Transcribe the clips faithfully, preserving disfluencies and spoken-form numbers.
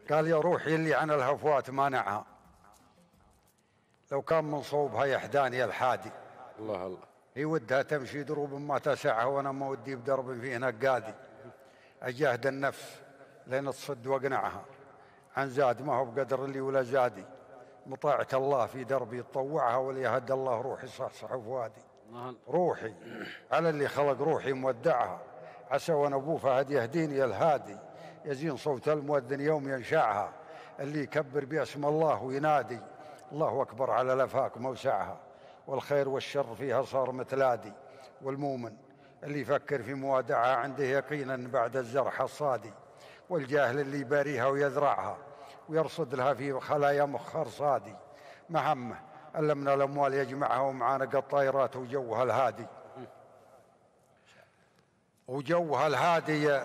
قال يا روحي اللي عن الهفوات مانعها، لو كان من صوبها يحداني الحادي. الله الله. هي ودها تمشي دروب ما تسعها، وانا ما ودي بدرب فيه نقادي. اجاهد النفس لين تصد واقنعها، عن زاد ما هو بقدر اللي ولا زادي. مطاعة الله في دربي تطوعها، وليهد الله روحي صحصح فؤادي. روحي على اللي خلق روحي مودعها، عسى ونبوه فهد يهديني الهادي. يزين صوت المؤذن يوم ينشعها، اللي يكبر باسم الله وينادي. الله أكبر على الأفاك موسعها، والخير والشر فيها صار متلادي. والمؤمن اللي يفكر في موادعها، عنده يقينا بعد الزرح الصادي. والجاهل اللي يباريها ويذرعها، ويرصد لها في خلايا مخر صادي. ما همه إلا من الأموال يجمعها، ومعانق الطائرات وجوها الهادي. وجوها الهادي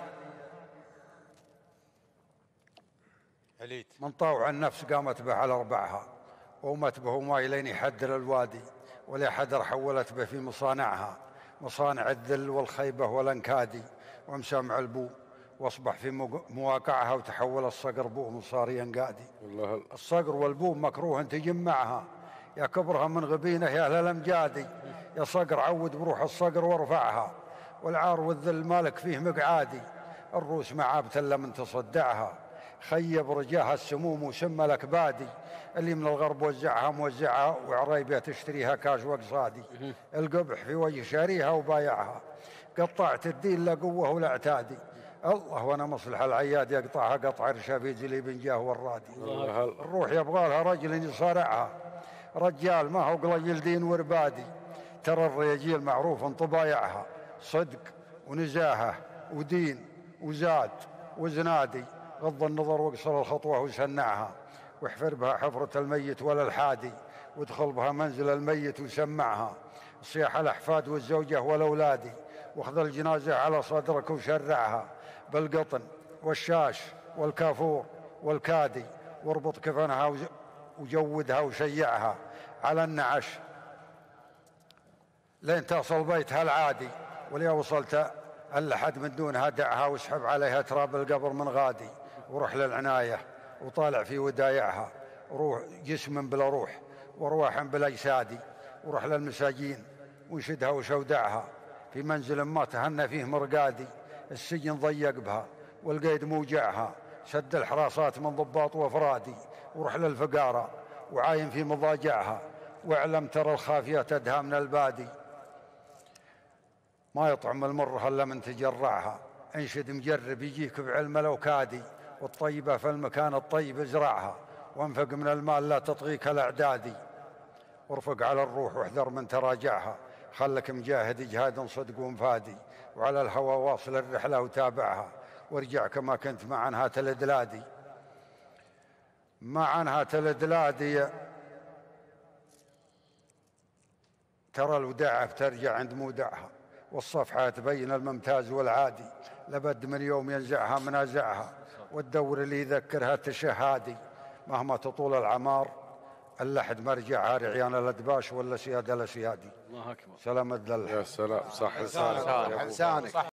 من طوع النفس قامت به على أربعها، ومت به ماي لين يحدر الوادي. ولا حدر حولت به في مصانعها، مصانع الذل والخيبة والانكادي. ومسامع البو واصبح في مواقعها، وتحول الصقر بوم صار ينقادي. الصقر والبوم مكروه تجمعها، يا كبرها من غبينه يا اهل الامجادي. يا صقر عود بروح الصقر وارفعها، والعار والذل مالك فيه مقعادي. الروس ما عابت الا من تصدعها، خيب رجاها السموم وسم الاكبادي. اللي من الغرب وزعها موزعها، وعريبية تشتريها كاش واقصادي. القبح في وجه شاريها وبايعها، قطعت الدين لا قوه ولا اعتادي. الله وانا مصلح العياد يقطعها قطع رشا في جليب جاه والرادي. الروح يبغى لها رجل يصارعها، رجال ما هو قليل دين وربادي. ترى الرجال معروف طبايعها، صدق ونزاهه ودين وزاد وزنادي. غض النظر واقصر الخطوه وسنعها، واحفر بها حفرة الميت ولا الحادي. وادخل بها منزل الميت وسمعها، صياح الأحفاد والزوجة والأولادي. واخذ الجنازة على صدرك وشرعها، بالقطن والشاش والكافور والكادي. واربط كفنها وجودها وشيعها على النعش لين تصل بيتها العادي. وليا وصلت اللحد من دونها دعها، واسحب عليها تراب القبر من غادي. وروح للعناية وطالع في ودايعها، روح جسم بلا روح وارواح بلا اجسادي. وروح للمساجين وانشدها وشودعها، في منزل ما تهنى فيه مرقادي. السجن ضيق بها والقيد موجعها، شد الحراسات من ضباط وافرادي. وروح للفقارة وعاين في مضاجعها، واعلم ترى الخافية تدهى من البادي. ما يطعم المر الا من تجرعها، انشد مجرب يجيك بعلم لو كادي. والطيبة في المكان الطيب ازرعها، وانفق من المال لا تطغيك الاعدادي. وارفق على الروح واحذر من تراجعها، خلك مجاهد اجهاد صدق ومفادي. وعلى الهوى واصل الرحلة وتابعها، وارجع كما كنت مع انهاة الادلادي. مع انهاة الادلادي ترى الوداعة بترجع عند مودعها، والصفحة تبين الممتاز والعادي. لبد من يوم ينزعها منازعها، والدور اللي يذكرها تشهادي. مهما تطول العمار اللحد مرجعها، رعيان الادباش ولا سيادة لسيادي. الله اكبر. سلام الدلع. يا سلام. صح لسانك.